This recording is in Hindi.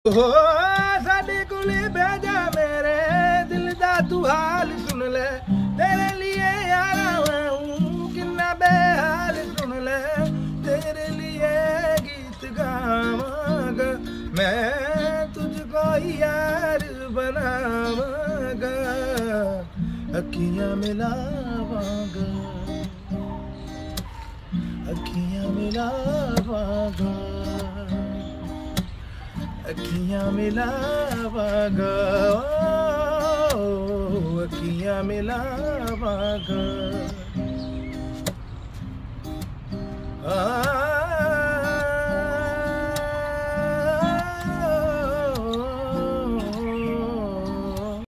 हो साडे कोले भेजा मेरे दिल दा तू हाल सुन ले, तेरे लिए यारा हूँ किन्ना बेहाल सुन ले, तेरे लिए गीत गावांगा मैं तुझको यार बनावांगा, अखियां मिलावांगा, अखियां मिलावांगा, अखियां मिलावांगा, अखियां मिलावांगा।